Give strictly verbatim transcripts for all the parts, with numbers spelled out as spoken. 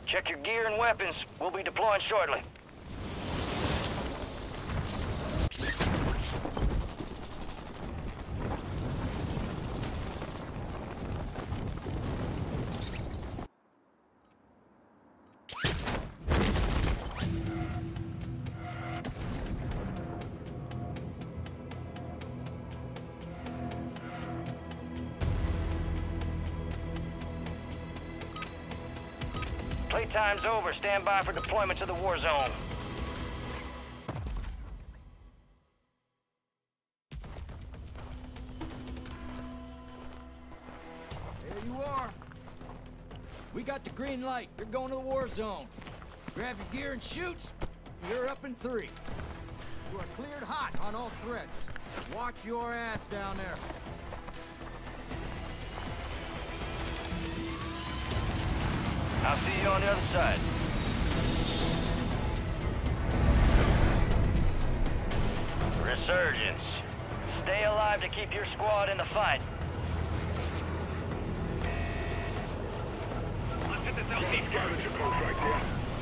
Check your gear and weapons. We'll be deploying shortly. Playtime's over. Stand by for deployment to the war zone. There you are. We got the green light. You're going to the war zone. Grab your gear and shoot. You're up in three. You are cleared hot on all threats. Watch your ass down there. I'll see you on the other side. Resurgence. Stay alive to keep your squad in the fight. Onto the southeast scavenger contract here.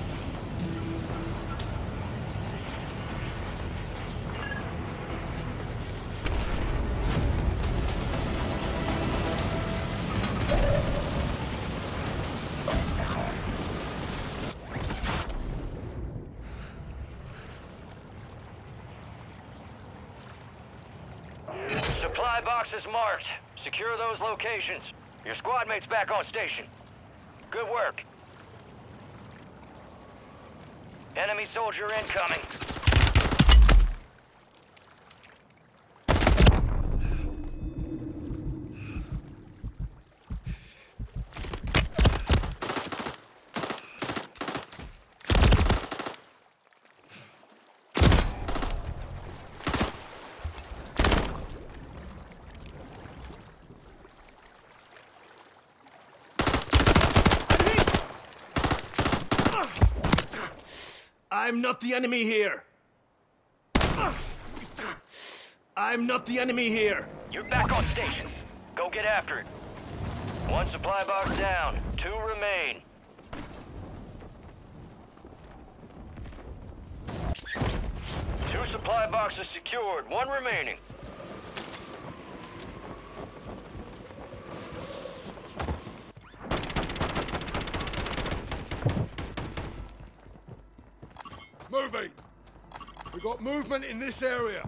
Supply boxes marked. Secure those locations. Your squad mates back on station. Good work. Enemy soldier incoming. I'm not the enemy here. I'm not the enemy here. You're back on station. Go get after it. One supply box down. Two remain. Two supply boxes secured. One remaining. Moving! We got movement in this area.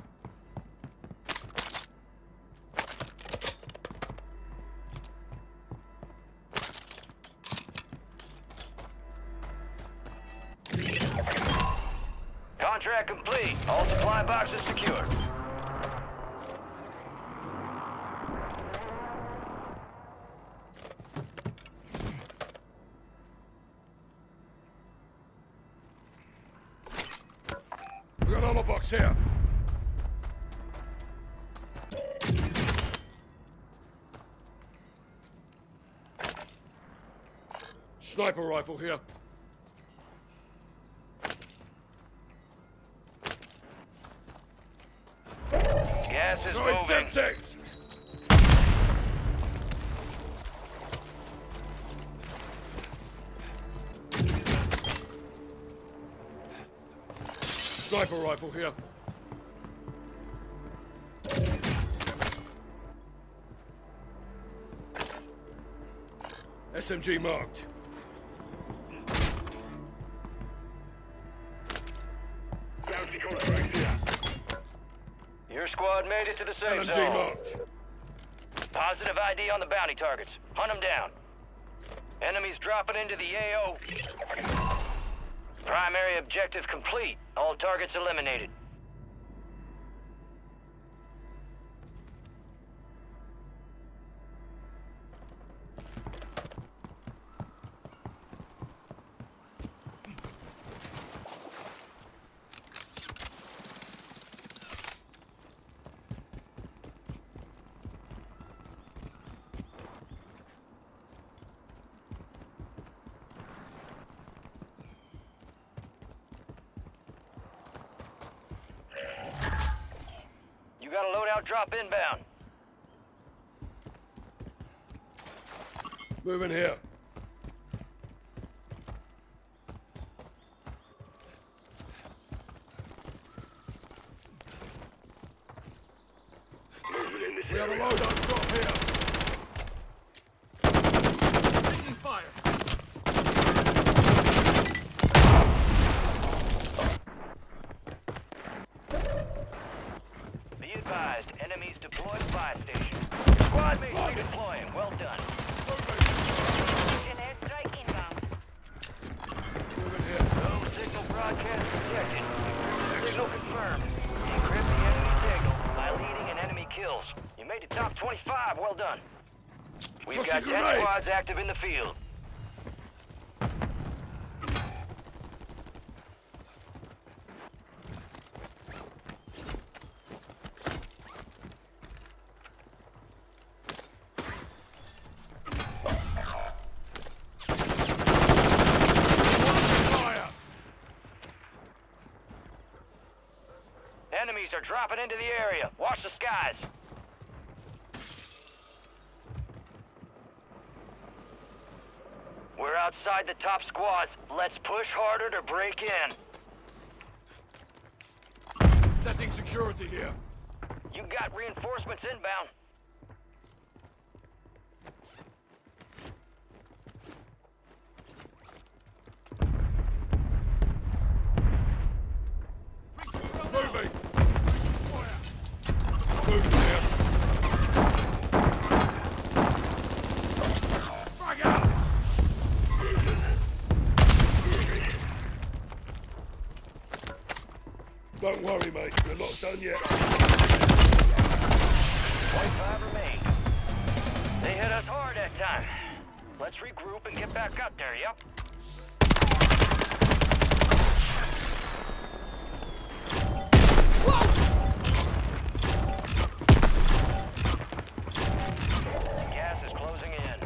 Contract complete. All supply boxes secured. We got armor box here. Sniper rifle here. Gas is No moving. incentives! Sniper rifle here. S M G marked. Bounty contract here. Your squad made it to the safe L M G zone. marked. Positive I D on the bounty targets. Hunt them down. Enemies dropping into the A O. Primary objective complete. All targets eliminated. You got a loadout drop inbound. Moving here. this We have a area. loadout drop here. Taking fire. Be advised, enemies deployed buy station. Squad mates redeploying. Well done. Russian airstrike inbound. Moving here. No signal broadcast detected. Signal confirmed. Decrypt the enemy signal by leading in enemy kills. You made the top twenty-five. Well done. We've Toss a got ten grenade. squads active in the field. Fire. Enemies are dropping into the area. Watch the skies. We're outside the top squads. Let's push harder to break in. Setting security here. You got reinforcements inbound. Moving. Fire. Moving here. Frag out. Don't worry, mate. We're not done yet. twenty-five remain. They hit us hard that time. Let's regroup and get back up there, yep? Gas is closing in.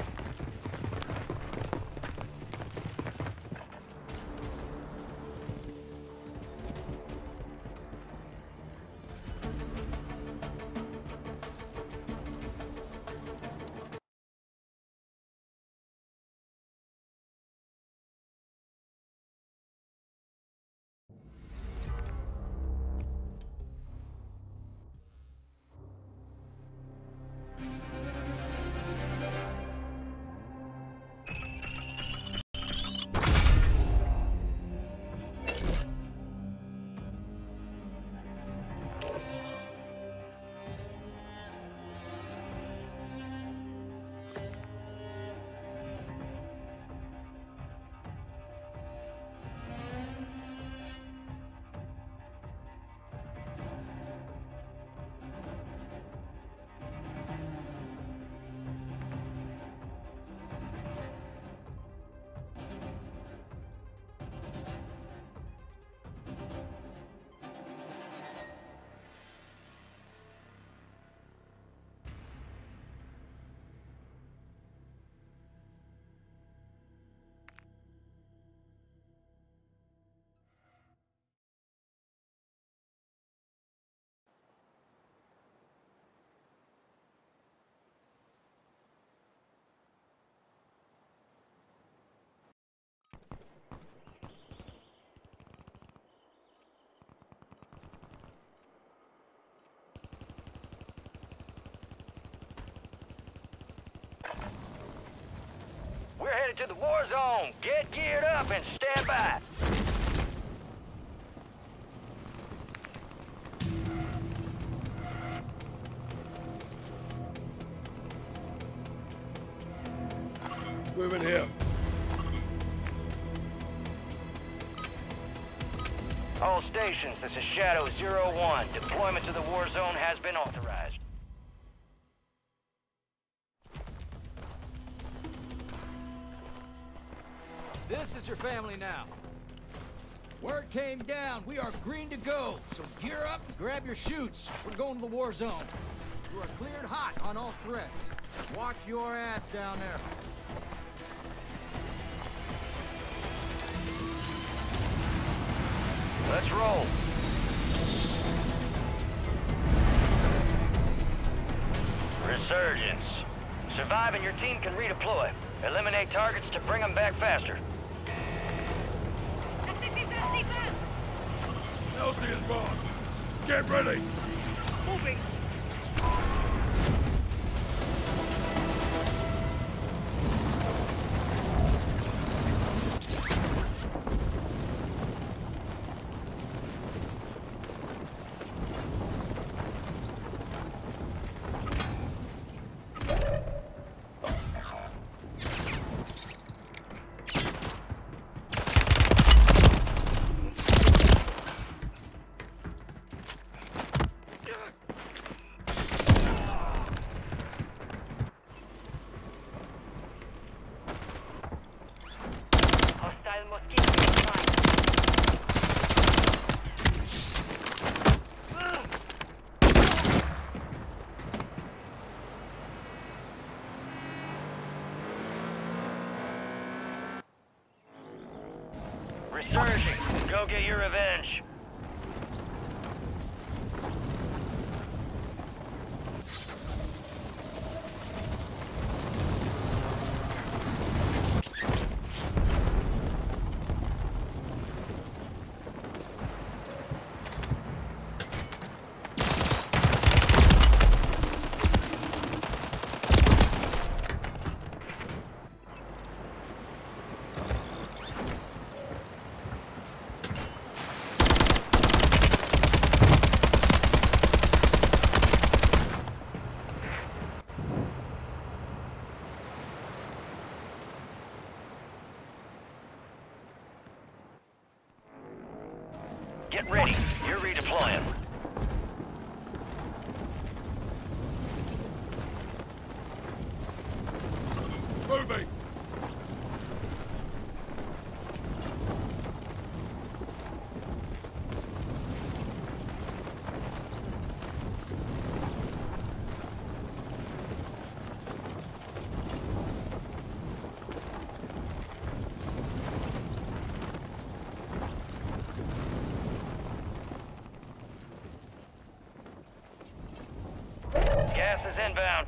We're headed to the war zone. Get geared up and stand by. Moving here. All stations, this is Shadow zero one. Deployment to the war zone has been authorized. This is your family now. Word came down. We are green to go. So gear up, grab your chutes. We're going to the war zone. You are cleared hot on all threats. Watch your ass down there. Let's roll. Resurgence. Survive and your team can redeploy. Eliminate targets to bring them back faster. Elsie is marked. Get ready. Moving. Resurging. Go get your revenge. Get ready. You're redeploying. Moving! Gas is inbound.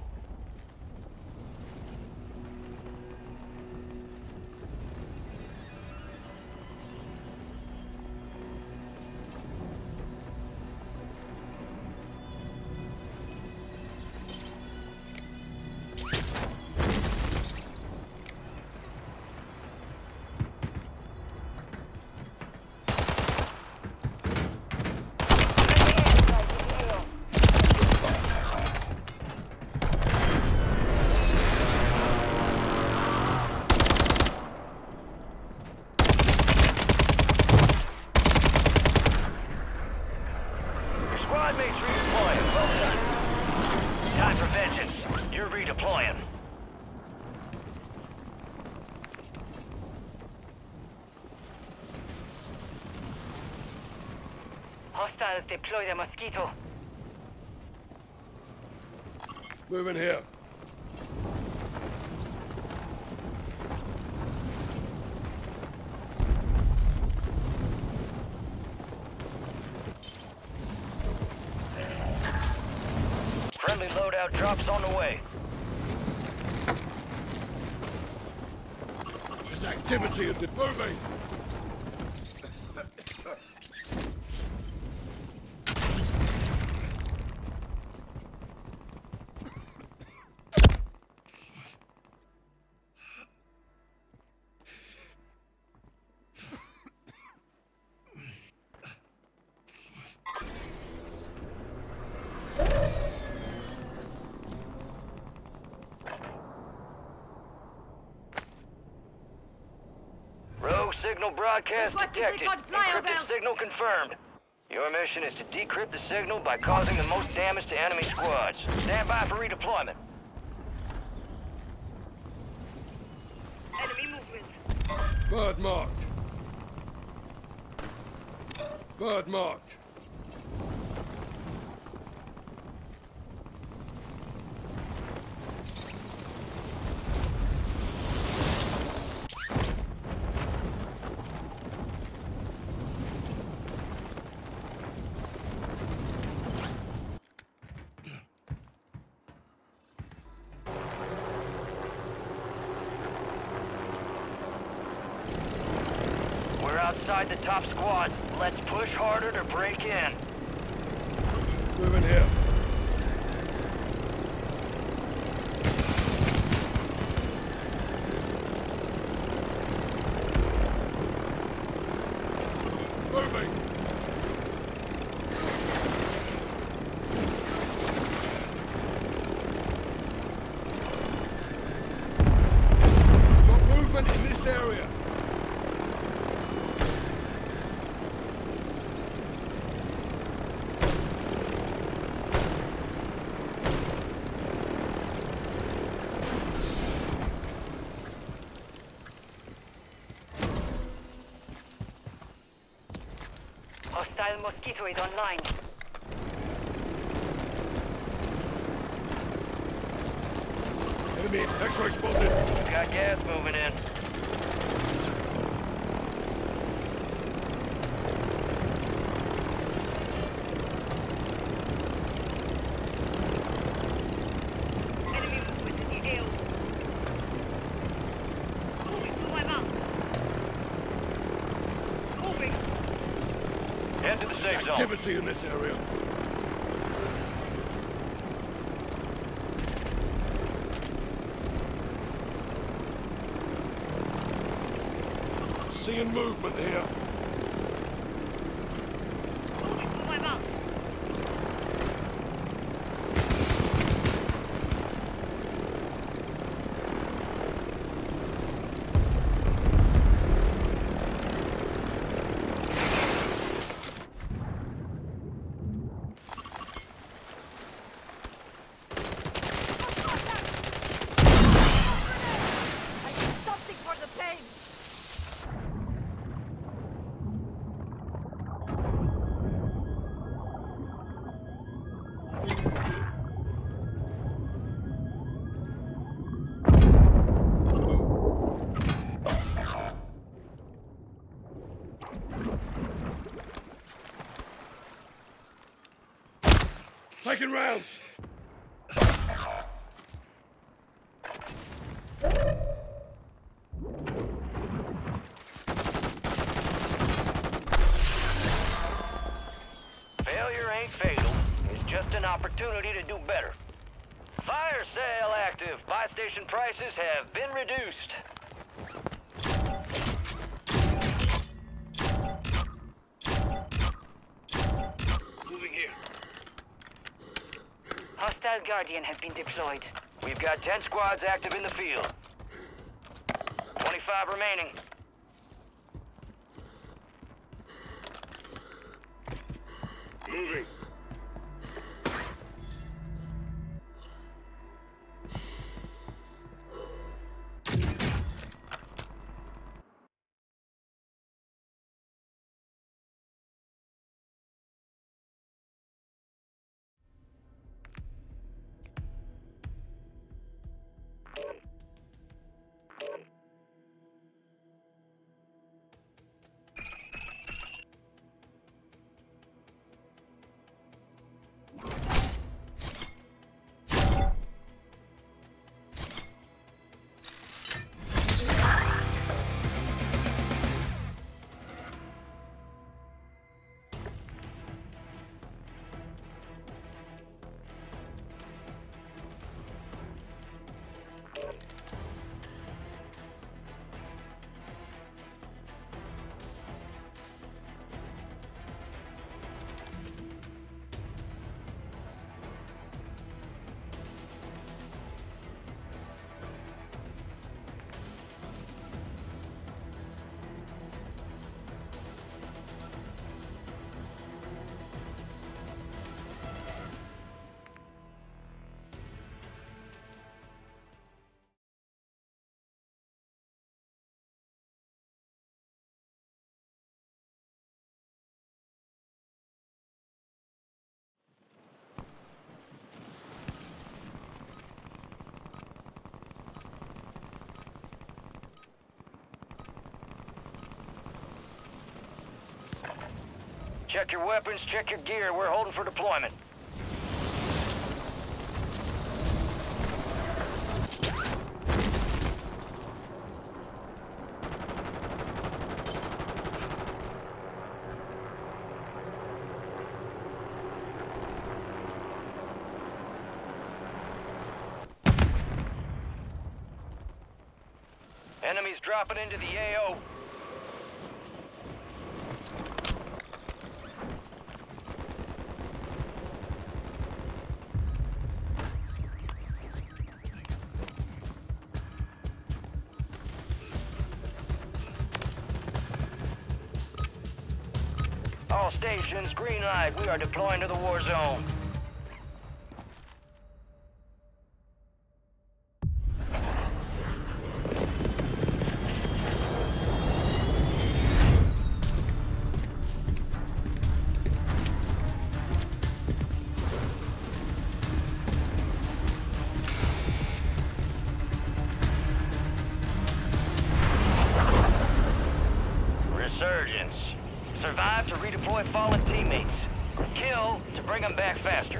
Squad mates redeploying. Well done. Time for vengeance. You're redeploying. Hostiles deploy the Mosquito. Moving here. Friendly loadout drops on the way. There's activity at the moving! Rogue signal broadcast Requesting detected. recon flyover. Encrypted signal confirmed. Your mission is to decrypt the signal by causing the most damage to enemy squads. Stand by for redeployment. Enemy movement. Bird marked. Bird marked. We're outside the top squad. Let's push harder to break in. Moving here. Moving! Got movement in this area. Hostile Mosquito is online. Enemy X-ray spotted. Got gas moving in. activity in this area. Seeing movement here. Taking rounds. Failure ain't fatal. It's just an opportunity to do better. Fire sale active. Buy station prices have been reduced. Moving here. Hostile Guardian has been deployed. We've got ten squads active in the field. twenty-five remaining. Moving. Check your weapons, check your gear. We're holding for deployment. Enemies dropping into the A O. All stations, green light. We are deploying to the war zone. Resurgence. Survive to redeploy fallen teammates. Kill to bring them back faster.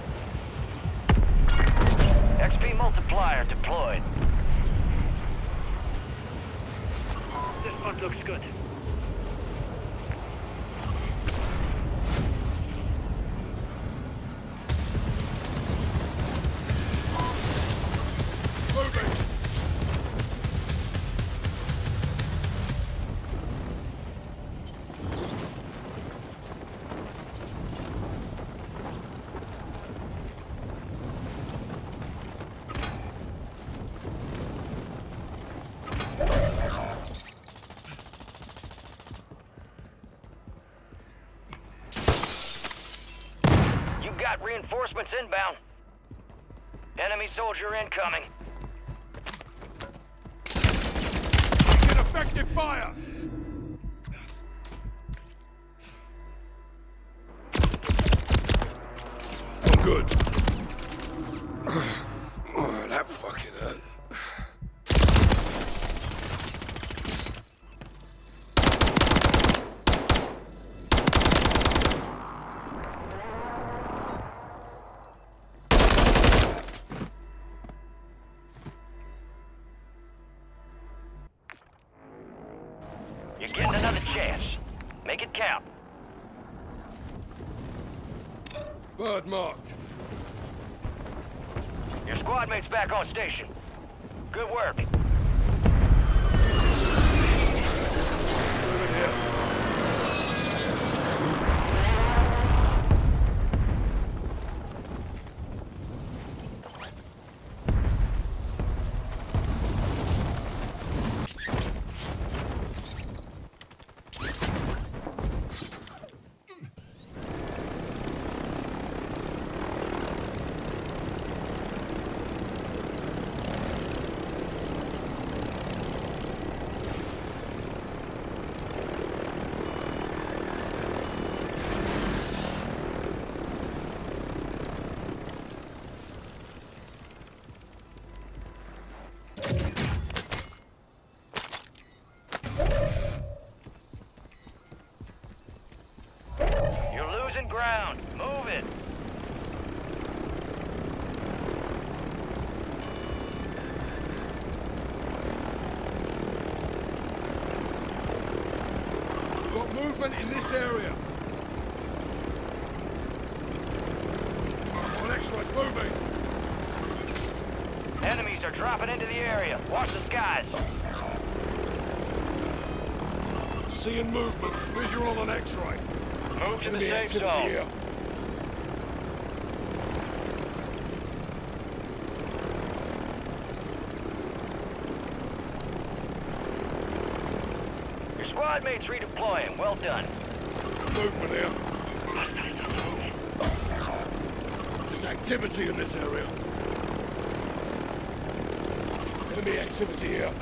X P multiplier deployed. got reinforcements inbound. Enemy soldier incoming. Get effective fire! I'm good. Oh, that fucking hurt. You're getting another chance. Make it count. Bird marked. Your squad mate's back on station. Good work. Moving here. You're losing ground. Move it. We've got movement in this area. On X-rays moving. Enemies are dropping into the area. Watch the skies. Seeing movement. Visual on an X-ray. Move to the Enemy safe activity zone. here. Your squad mate's redeploying. Well done. Movement here. There's activity in this area. Enemy activity here.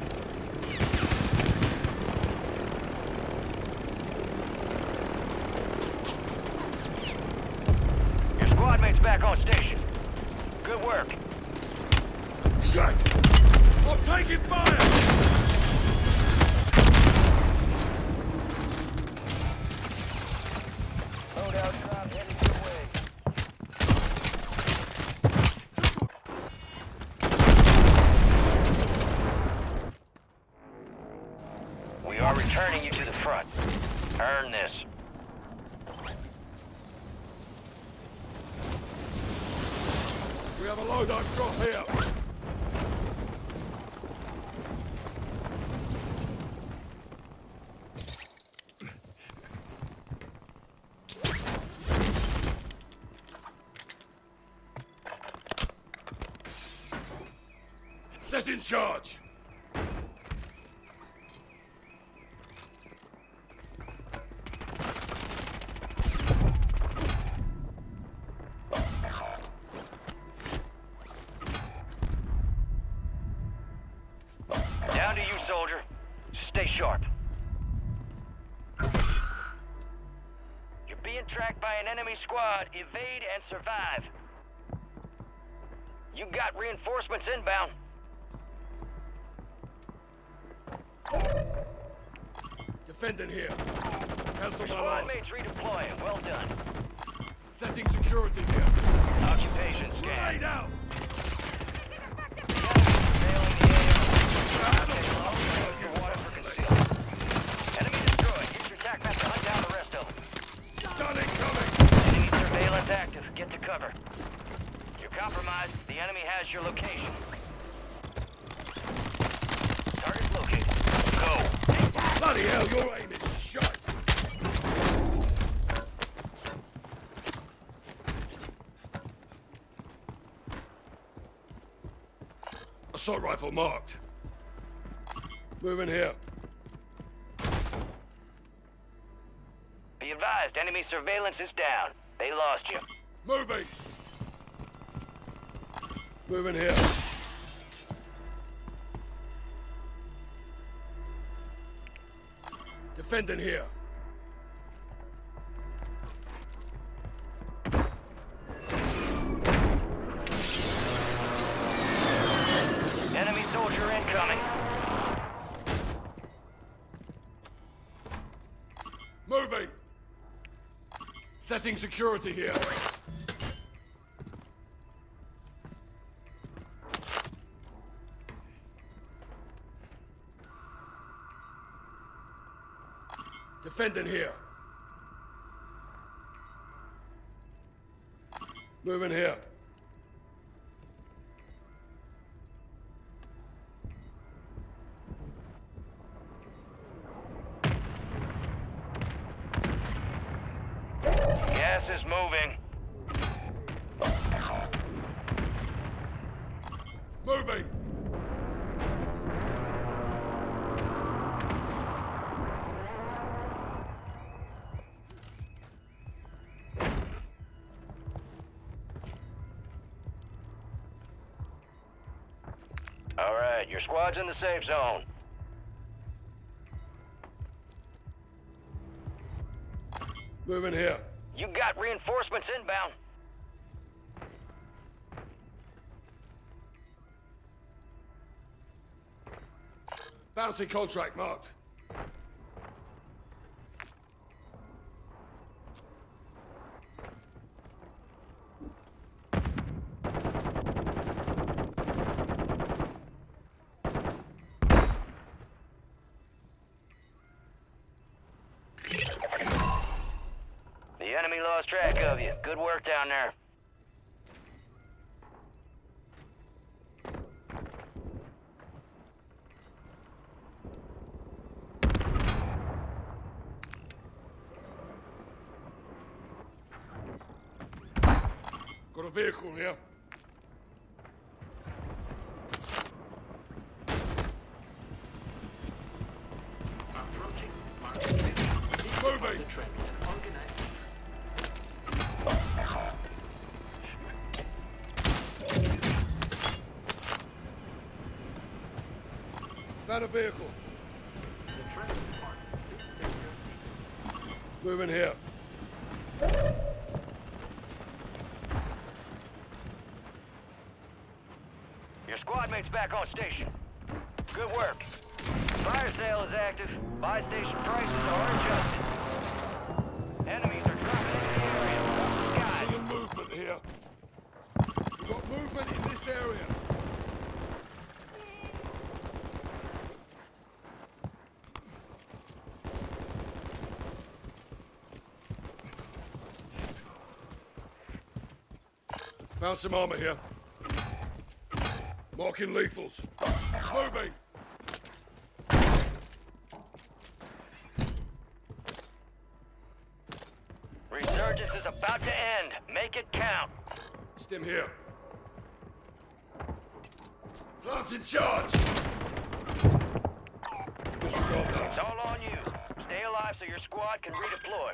Your squad mate's back on station. Good work. Shit! I'm taking fire! Loadout drop headed your way. We are returning you to the front. Earn this. We have a loadout drop here. Set in charge. Down to you, soldier. Stay sharp. You're being tracked by an enemy squad. Evade and survive. You got reinforcements inbound. Defending here. Cancel Your my squad last. mates redeploying. Well done. Setting security here. Occupation Lay scan. down. Surveilling the A O. Enemy destroyed. Use your tac map to hunt down the rest of them. Stunning coming. Enemy surveillance active. Get to cover. You're compromised. The enemy has your location. Target located. Go. Bloody hell, your aim is shot. Assault rifle marked. Moving here. Be advised, enemy surveillance is down. They lost you. Moving! Moving here. Defending here. Enemy soldier incoming. Moving! Setting security here. Defending here. Moving here. Gas is moving. Moving! All right, your squad's in the safe zone. Moving here. You got reinforcements inbound. Bounty contract marked. The enemy lost track of you. Good work down there. Got a vehicle here. Moving! Found a vehicle. Moving here. Your squad mate's back on station. Good work. Fire sale is active. Buy station prices are adjusted. Enemies are dropping into the area. Sky. Seeing movement here. We've got movement in this area. Found some armor here. Marking lethals. Moving! Resurgence is about to end. Make it count. Stim here. Lance in charge! Disregard that. It's all on you. Stay alive so your squad can redeploy.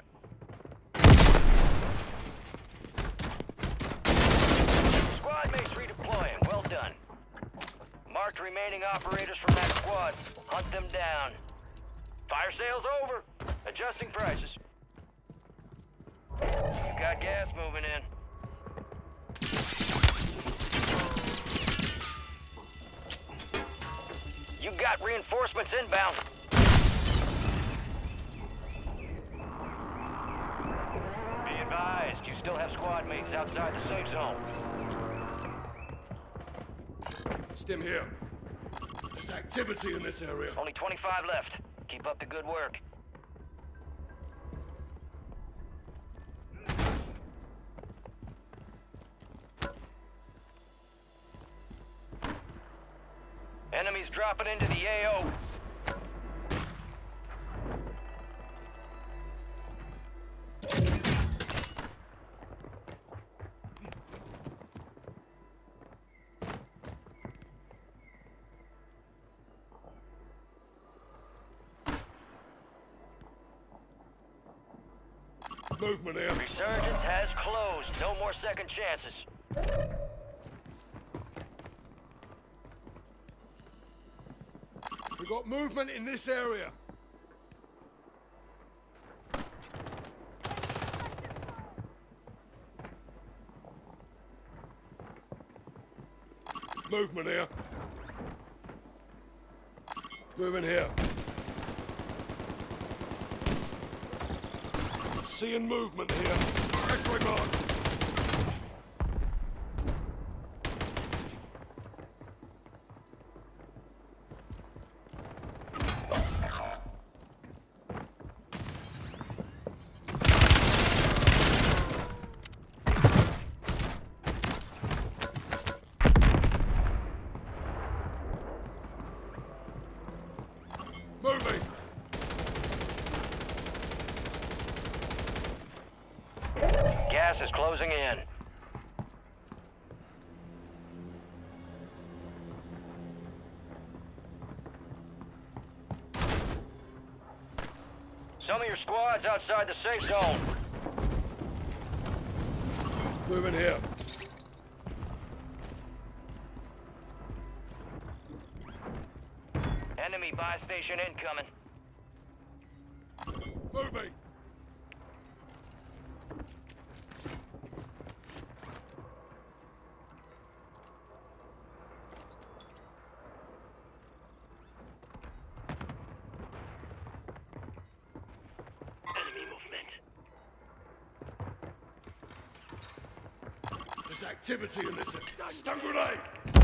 Squad mates redeploying. Well done. Marked remaining operators from that squad. Hunt them down. Fire sale's over. Adjusting prices. You got gas moving in. You got reinforcements inbound. Be advised, you still have squad mates outside the safe zone. Stim here. There's activity in this area. Only twenty-five left. Keep up the good work. Enemies dropping into the A O. Movement here. Resurgence has closed. No more second chances. We got movement in this area. Movement here. Moving here. Seeing movement here. Disregard. Moving. Gas is closing in. Some of your squad's outside the safe zone. Moving here. Enemy buy station incoming. Moving. Enemy movement. There's activity in this. Stun grenade!